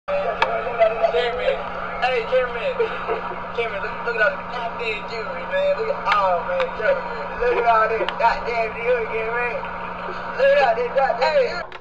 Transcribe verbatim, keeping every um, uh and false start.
Cameron, hey Cameron, Cameron, look, look at all this goddamn jewelry, man. Look at, oh man, Cameron, look at all this goddamn jewelry, Cameron. Look at all this goddamn. Hey.